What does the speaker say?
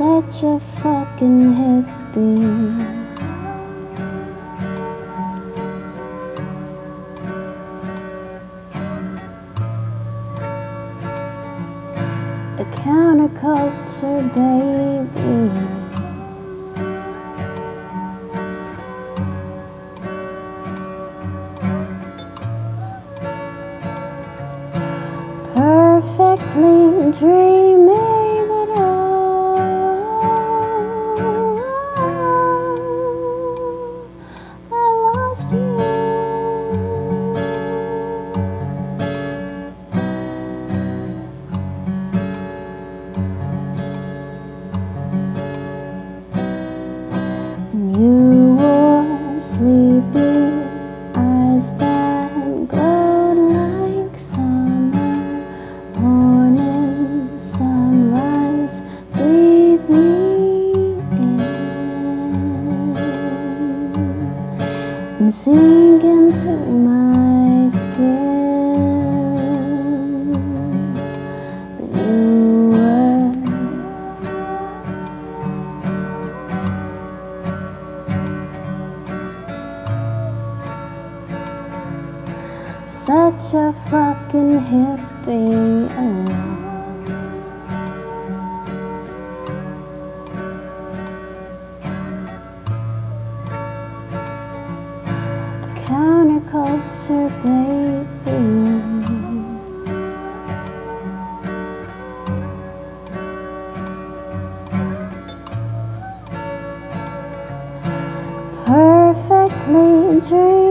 such a fucking hippie. A counterculture baby. Perfectly dreaming, but I lost you. And you wore sleepy eyes that glowed like summer morning sunrise. Breathe me in and sink into my skin. But you were such a fucking hippie. A counterculture baby. Perfectly dreaming.